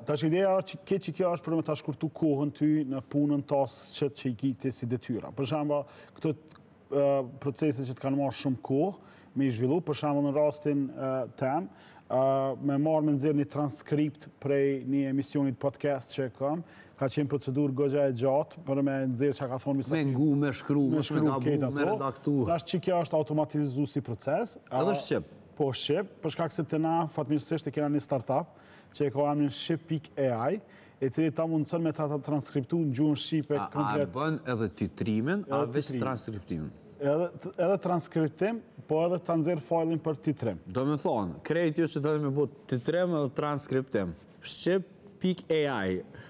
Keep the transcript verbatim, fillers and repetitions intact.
Tash ideja është që këtë që kjo është për me ta shkurtu kohën ty në punën tasë që, që i kiti si detyra. Për shembull, këto uh, procese që të kanë marrë shumë kohë me i zhvillu, për shembull në rastin uh, tem, uh, me marrë me nxjerr një transkript prej një emisionit podcast që kam, ka qenë procedurë goxha e gjatë për me nxjerr çka ka thonë me ngu, me shkru, me gabu, me redaktu. Tash që kjo është automatizu si proces. Edhe shqip. Po shqip, për shkak se të na fatmirësisht e kena një startup që e ka emrin shqip pikë a i, e cili ta mundëson me ta transkriptu në gjuhën shqipe komplet. A bën edhe titrimin, a veç transkriptimin? Edhe, edhe transkriptim, po edhe të nxjerr failin për titrim. Do me thonë, krejt ju që të me bu titrim edhe transkriptim. Shqip pikë a i.